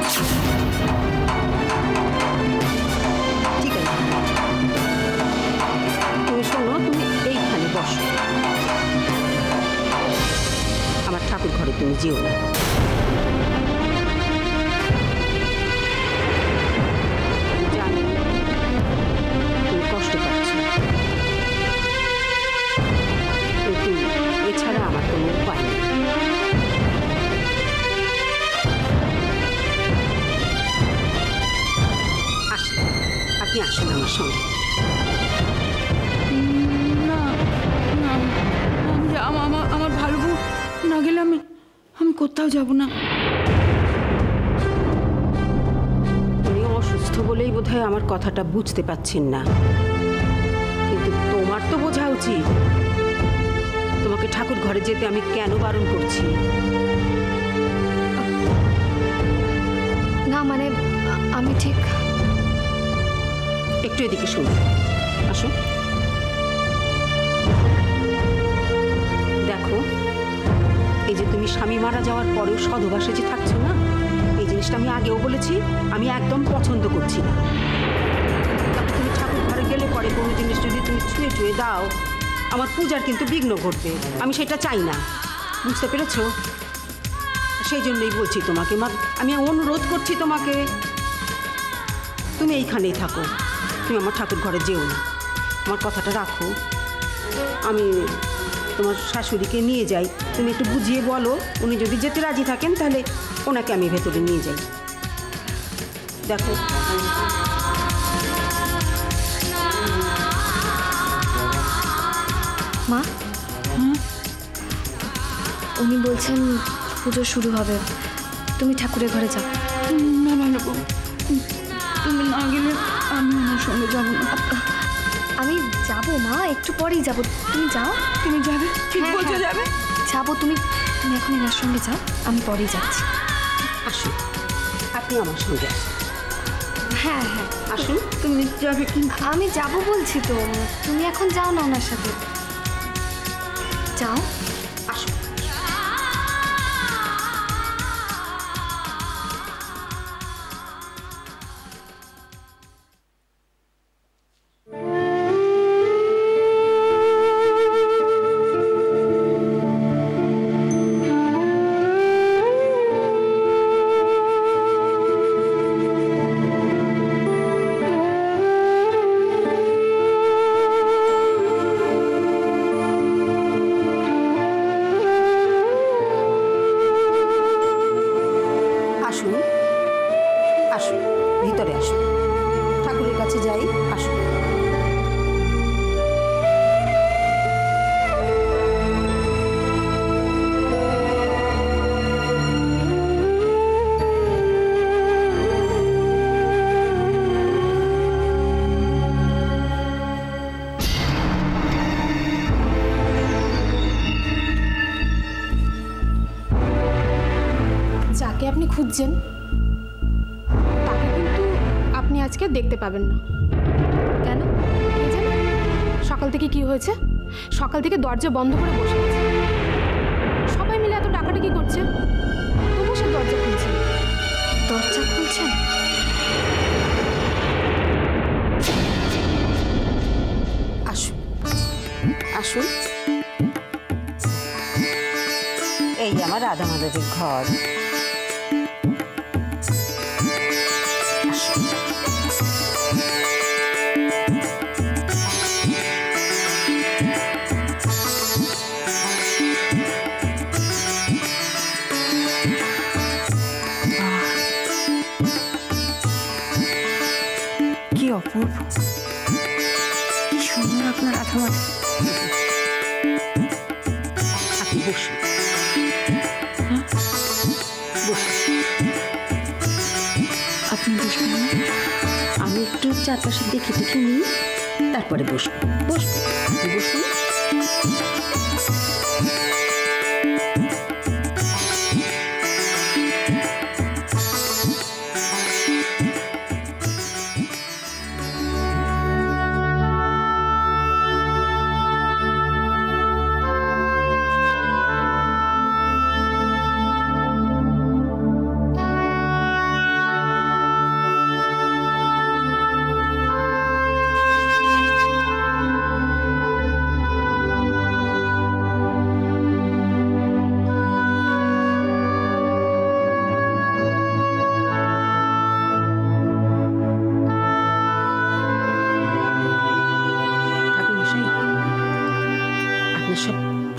ঠিক আছে, তুমি শোনো, তুমি এইখানে বসো। আমার ঠাকুর ঘরে তুমি যেও না। জানি তুমি কষ্ট পাচ্ছ, কিন্তু এছাড়া আমার কোনো উপায় নেই। আসুন, আপনি আসুন আমার সঙ্গে। না না, আমার ভালো বউ না গেলে আমি কোথাও যাব না। উনি অসুস্থ বলেই বোধহয় আমার কথাটা বুঝতে পারছেন না, কিন্তু তোমার তো বোঝা উচিত তোমাকে ঠাকুর ঘরে যেতে আমি কেন বারণ করছি। না মানে আমি ঠিক একটু এদিকে শুনুন, আসো। দেখো, এই যে তুমি স্বামী মারা যাওয়ার পরেও সধবাসে যে থাকছো না, এই জিনিসটা আমি আগেও বলেছি, আমি একদম পছন্দ করছি না। তারপর তুমি ঠাকুর ঘরে গেলে পরে কোনো জিনিস যদি তুমি ছুঁয়ে ছুঁয়ে দাও, আমার পূজার কিন্তু বিঘ্ন ঘটবে, আমি সেটা চাই না। বুঝতে পেরেছো? সেই জন্যই বলছি তোমাকে, আমি অনুরোধ করছি তোমাকে, তুমি এইখানেই থাকো, তুমি আমার ঠাকুর ঘরে যেও না। আমার কথাটা রাখো। আমি তোমার শাশুড়িকে নিয়ে যাই, তুমি একটু বুঝিয়ে বলো, উনি যদি যেতে রাজি থাকেন তাহলে ওনাকে আমি ভেতরে নিয়ে যাই। দেখো, মা, উনি বলছেন পুজো শুরু হবে, তুমি ঠাকুরের ঘরে যাও। না ভালো বউ, তুমি না গেলে আমি ওনার সঙ্গে যাব না। আমি যাব মা, একটু পরেই যাব, তুমি যাও। তুমি যাবে? ঠিক বলছো, যাবে? যাবো, তুমি এখন এনার সঙ্গে যাও, আমি পরেই যাচ্ছি। আসুন, আপনি আমার সঙ্গে আসুন। হ্যাঁ হ্যাঁ আসুন। তুমি যাবে? কিন্তু আমি যাব বলছি তো, তুমি এখন যাও না ওনার সাথে, যাও। আসুন। আসুন, ভিতরে আসুন, ঠাকুরের কাছে যাই। আসুন। যাকে আপনি খুঁজছেন তাকে কিন্তু আপনি আজকে দেখতে পাবেন না। কেন? কে জানে সকাল থেকে কি হয়েছে? সকাল থেকে দরজা বন্ধ করে বসে আছে, সবাই মিলে এত ডাকাডাকি করছে, তবু সে দরজা খুলছে। দরজা খুলছেন? আসুন, আসুন। এই আমার রাধা মাধবের ঘর। আসুন। কি অপূর্ব, কি সুন্দর আপনার রাধা মাধব। আপনি বসুন, বসুন। আপনি বসবেন না? আমি একটু চারপাশে দেখে দেখে নিই, তারপরে বসবো। বসবো, আপনি বসুন।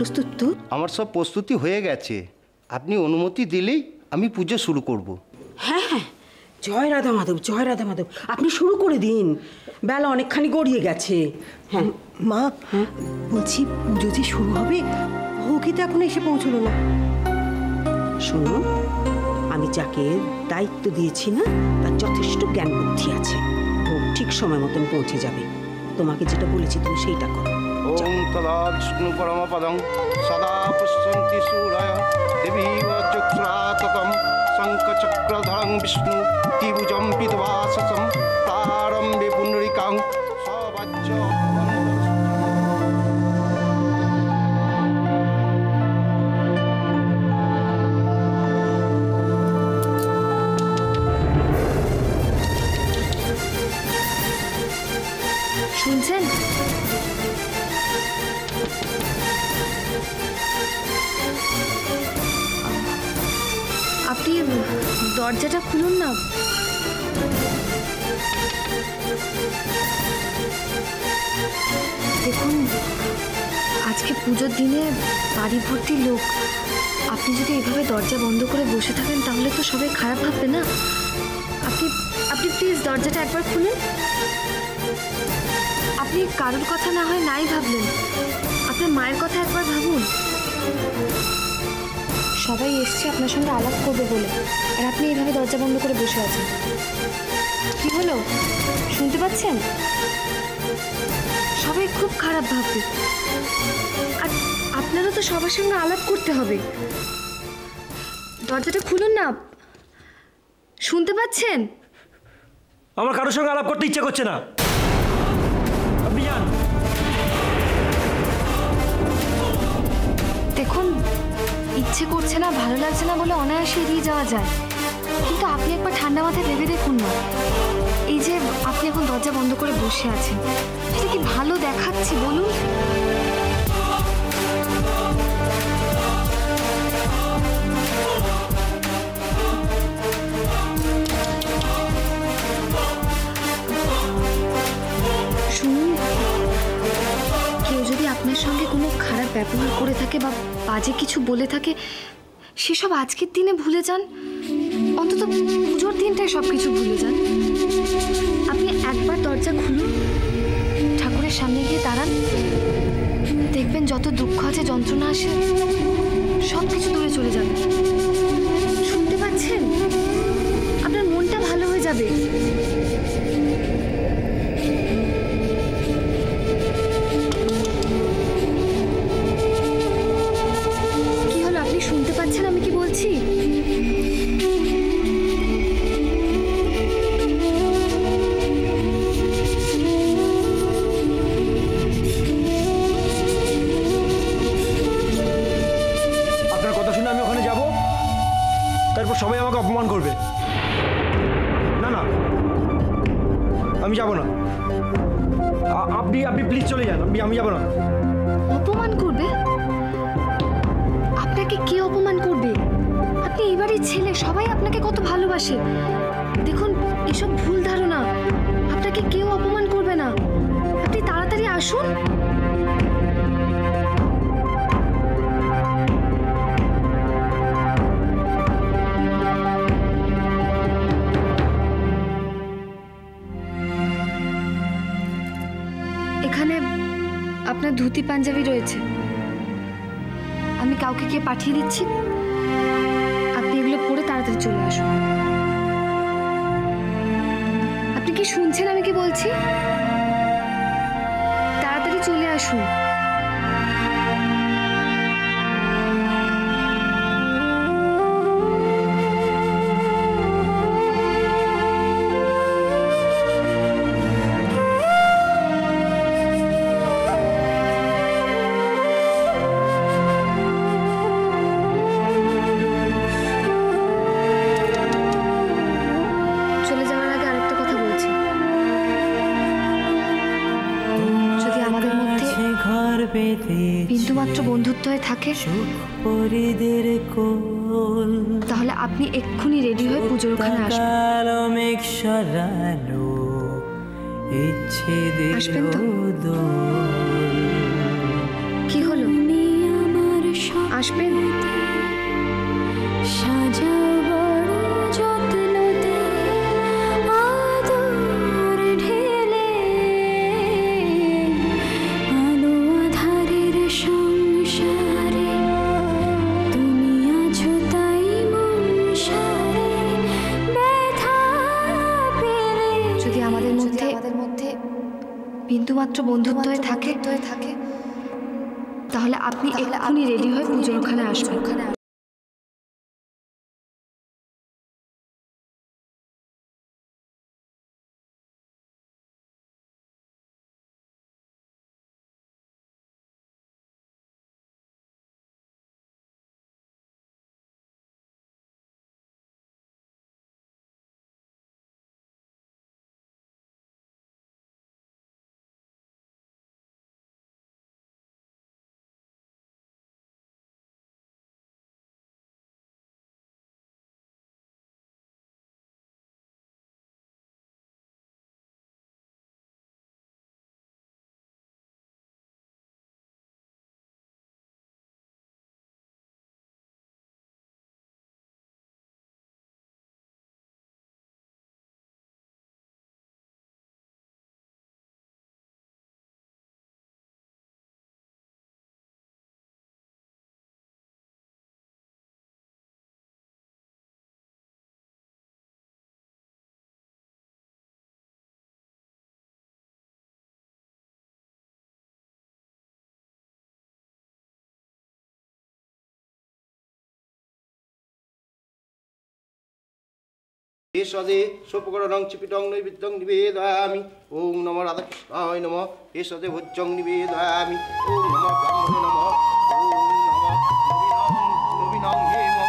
প্রস্তুত তো? আমার সব প্রস্তুতি হয়ে গেছে, আপনি অনুমতি দিলেই আমি পুজো শুরু করব। হ্যাঁ হ্যাঁ, জয় রাধা মাধব, জয় রাধা মাধব, আপনি শুরু করে দিন, বেলা অনেকখানি গড়িয়ে গেছে। হ্যাঁ মা, বলছি পুজো যে শুরু হবে, ওকে তো এখন এসে পৌঁছলো না। শুনো, আমি যাকে দায়িত্ব দিয়েছি না, তার যথেষ্ট জ্ঞান বুদ্ধি আছে, ও ঠিক সময় মতন পৌঁছে যাবে। তোমাকে যেটা বলেছি তুমি সেইটা করো। ওম তদা বিষ্ণু পরমপদং সদা পশ্যন্তি সূরয় দেবীব চক্রাততম শঙ্খচক্রধরং বিষ্ণু ত্রিভুজং পিতবাসসং তারম্বে পুণ্ডরিকাং সবাজ্য। শুনছেন? আপনি দরজাটা খুলুন না। দেখুন, আজকে পুজোর দিনে বাড়ি ভর্তি লোক, আপনি যদি এভাবে দরজা বন্ধ করে বসে থাকেন তাহলে তো সবাই খারাপ ভাববে না। আপনি আপনি প্লিজ দরজাটা একবার খুলুন। আপনি কারোর কথা না হয় নাই ভাবলেন, আপনার মায়ের কথা একবার ভাবুন। সবাই এসছে আপনার সঙ্গে আলাপ করবে বলে, আর আপনি এইভাবে দরজা বন্ধ করে বসে আছেন। কি হলো, শুনতে পাচ্ছেন? সবাই খুব খারাপ ভাববে, আর আপনারও তো সবার সঙ্গে আলাপ করতে হবে। দরজাটা খুলুন না, শুনতে পাচ্ছেন? আমার কারোর সঙ্গে আলাপ করতে ইচ্ছা করছে না, আপনি যান। দেখুন, ইচ্ছে করছে না, ভালো লাগছে না বলে অনায়াসে এড়িয়ে যাওয়া যায়, কিন্তু আপনি একবার ঠান্ডা মাথায় ভেবে দেখুন না, এই যে আপনি এখন দরজা বন্ধ করে বসে আছেন, সেটা কি ভালো দেখাচ্ছে বলুন? শুনুন, কেউ যদি আপনার সঙ্গে কোনো খারাপ ব্যবহার করে থাকে বা বাজে কিছু বলে থাকে, সেসব আজকের দিনে ভুলে যান, অন্তত পুজোর দিনটায় সব কিছু ভুলে যান। আপনি একবার দরজা খুলুন, ঠাকুরের সামনে গিয়ে দাঁড়ান, দেখবেন যত দুঃখ আছে, যন্ত্রণা আসে, সব কিছু দূরে চলে যাবে। শুনতে পাচ্ছেন? আপনার মনটা ভালো হয়ে যাবে। কি হলো, আপনি শুনতে পাচ্ছেন আমি কি বলছি? আপনার কথা শুনে আমি ওখানে যাব, তারপর সবাই আমাকে অপমান করবে। না না, আমি যাব না। আপনি আপনি প্লিজ চলে যান, আমি যাব না। অপমান করবে? আপনাকে কে অপমান করবে? আপনি এবারই ছেলে, সবাই আপনাকে কত ভালোবাসে। দেখুন, এসব ভুল ধারণা, আপনাকে কেউ অপমান করবে না। আপনি তাড়াতাড়ি আসুন। এখানে আপনার ধুতি পাঞ্জাবি রয়েছে, আমি কাউকে গিয়ে পাঠিয়ে দিচ্ছি, আপনি এগুলো পরে তাড়াতাড়ি চলে আসুন। আপনি কি শুনছেন আমি কি বলছি? তাড়াতাড়ি চলে আসুন। চলে যাওয়ার আগে আরেকটা কথা বলছি, যদি আমাদের মধ্যে বিন্দুমাত্র বন্ধুত্ব হয়ে থাকে, তাহলে আপনি এক্ষুনি রেডি হয়ে পুজোর ওখানে আসবেন। আসবেন তো? কি হলো? আসবেন? যদি আমাদের মধ্যে বিন্দুমাত্র বন্ধুত্ব থাকে তাহলে আপনি এক্ষুনি রেডি হয়ে পুজোর ওখানে আসবেন। এসদে সোপকরণং চিপিটং নৈবেদ্যং নিবেদয়ামি। ওম নমঃ রাধাকৃষ্ণায় নমঃ। এসদে ভোজ্যং নিবেদয়ামি। ওম নমঃ ব্রাহ্মণে নমঃ। ওম নমঃ নবীনং হেমং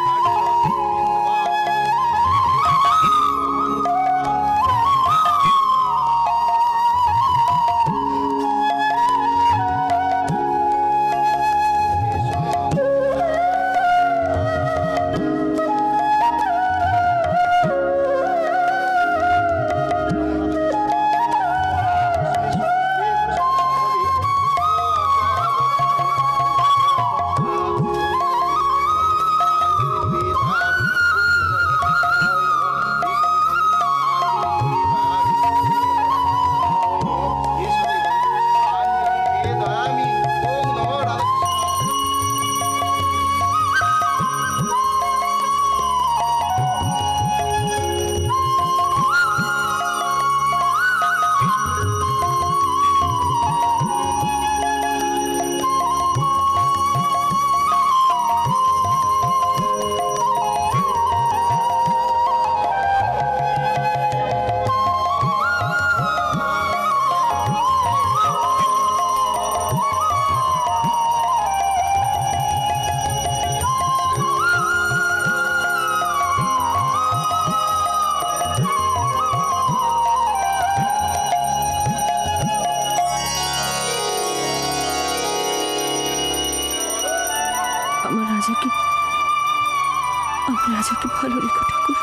রাজাকে ভালো রেখো ঠাকুর,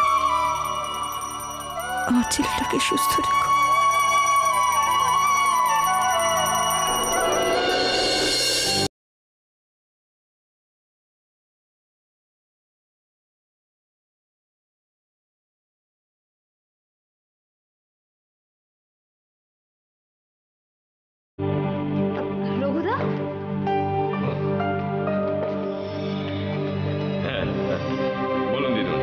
আমার ছেলেটাকে সুস্থ রেখো। রঘুদা, বলুন দিদুন।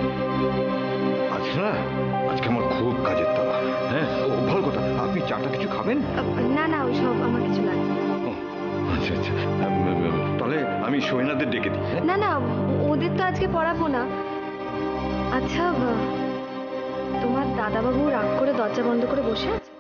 আজকে আমার খুব কাজের তাড়া। হ্যাঁ, ভালো কথা। আপনি চাটা কিছু খাবেন? না না, ওইসব আমার কিছু লাগে। আচ্ছা আচ্ছা, তাহলে আমি সোহেনাদের ডেকে দিই। না না, ওদের তো আজকে পড়াবো না। আচ্ছা, তোমার দাদাবাবু রাগ করে দরজা বন্ধ করে বসে আছে?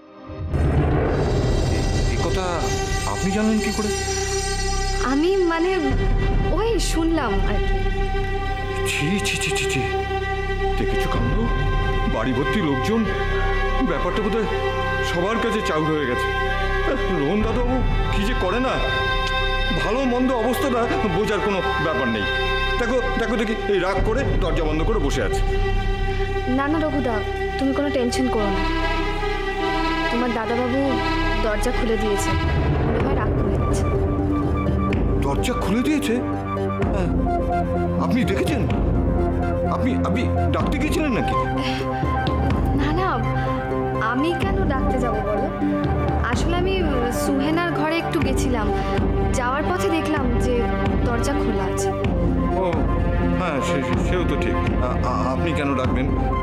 এই কথা আপনি জানলেন কি করে? আমি মানে ওই শুনলাম আর কি। ছি ছি ছি ছি, দেখেছো কাণ্ড, বাড়ি ভর্তি লোকজন, ব্যাপারটা বোধহয় সবার কাছে চাউর হয়ে গেছে। রোহন দাদাবাবু কি যে করে না, ভালো মন্দ অবস্থাটা বোঝার কোনো ব্যাপার নেই। দেখো দেখো দেখি, এই রাগ করে দরজা বন্ধ করে বসে আছে। না না রঘুদা, তুমি কোনো টেনশন করো না। তোমার দাদাবাবু দরজা খুলে দিয়েছে, মনে হয় রাগ করে দিচ্ছে। দরজা খুলে দিয়েছে? আপনি দেখেছেন? আপনি আপনি ডাকতে গিয়েছিলেন নাকি? না না, আমি কেন ডাকতে যাব বলো? আসলে আমি সুহেনার ঘরে একটু গেছিলাম, যাওয়ার পথে দেখলাম যে দরজা খোলা আছে। ও হ্যাঁ, সেও তো ঠিক। আপনি কেন ডাকবেন?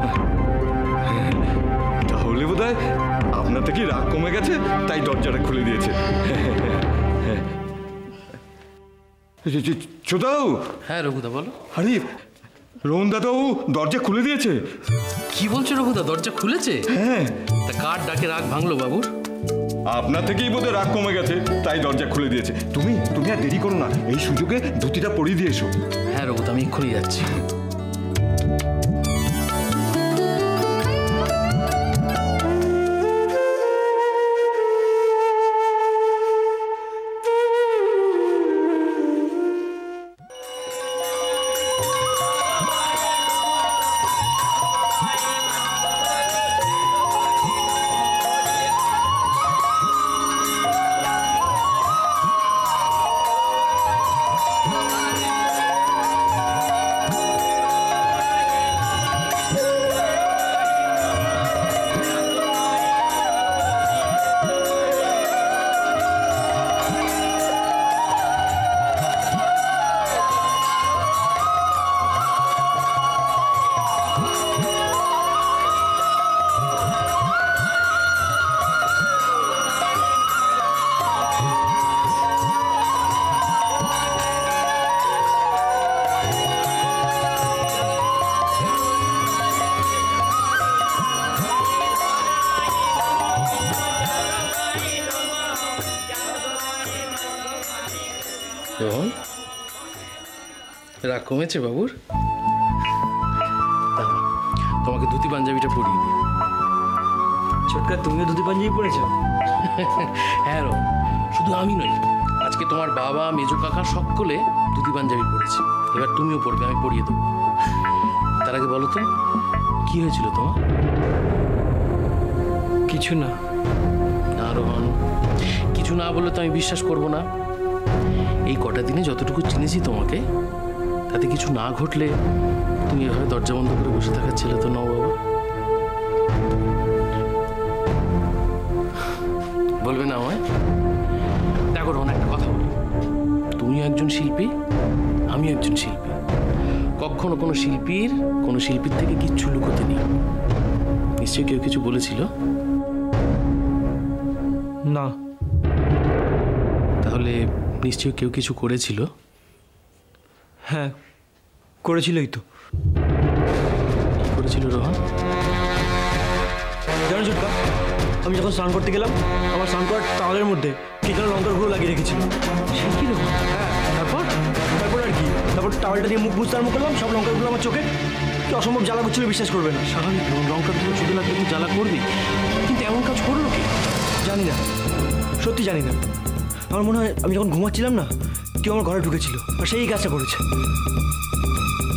তাহলে বোধহয় আপনার থেকে রাগ কমে গেছে, তাই দরজাটা খুলে দিয়েছে। চোদাও। হ্যাঁ রঘুদা বলো। আরে রোহন দাদাও দরজা খুলে দিয়েছে। কি বলছো রঘুদা, দরজা খুলেছে? হ্যাঁ। তা কার ডাকে রাগ ভাঙলো বাবুর? আপনার থেকেই বোধহয় রাগ কমে গেছে, তাই দরজা খুলে দিয়েছে। তুমি আর দেরি করো না, এই সুযোগে ধুতিটা পরিয়ে দিয়ে এসো। হ্যাঁ রঘুদা, আমি এক্ষুনি যাচ্ছি। রোহন, রাগ কমেছে বাবুর? দাঁড়াও, তোমাকে ধুতি পাঞ্জাবিটা পরিয়ে দিই। ছোটকা, তুমিও ধুতি পাঞ্জাবি পরেছো? হ্যাঁ রোহন, শুধু আমি নই, আজকে তোমার বাবা, মেজো কাকা সকলে ধুতি পাঞ্জাবি পরেছে। এবার তুমিও পড়বে, আমি পরিয়ে দেবো। তার আগে বলো তো, কি হয়েছিল তোমার? কিছু না। না রোহন, কিছু না বললে তো আমি বিশ্বাস করবো না। এই কটা দিনে যতটুকু চিনেছি তোমাকে, তাতে কিছু না ঘটলে তুমি এভাবে দরজা বন্ধ করে বসে থাকার ছেলে তো নও বাবা। বলবে না আমায়? দেখো রোহন, একটা কথা বলি, তুমিও একজন শিল্পী, আমিও একজন শিল্পী। কখনো কোনো শিল্পীর থেকে কিচ্ছু লুকোতে নেই। নিশ্চয়ই কেউ কিছু বলেছিল? না। তাহলে নিশ্চয়ই কেউ কিছু করেছিল? হ্যাঁ, করেছিলই তো। কি করেছিল রোহন? জানো ছোটকা, আমি যখন স্নান করতে গেলাম, আমার স্নান করার টাওয়ালের মধ্যে কি যেন লঙ্কার গুঁড়ো লাগিয়ে রেখেছিল। সে কি রোহন? হ্যাঁ, তারপর আর কি, তারপর টাওয়ালটা দিয়ে মুখ বুঝতে আরম্ভ করলাম, সব লঙ্কার গুঁড়ো আমার চোখে। কি অসম্ভব জ্বালা করছিল, বিশ্বাস করবে না। স্বাভাবিক রোহন, লঙ্কার গুঁড়ো চোখে লাগলে তুই জ্বালা করবি, কিন্তু এমন কাজ করলো কি? জানি না, সত্যি জানি না। আমার মনে হয় আমি যখন ঘুমাচ্ছিলাম না, কেউ আমার ঘরে ঢুকেছিল আর সেই কাজটা করেছে।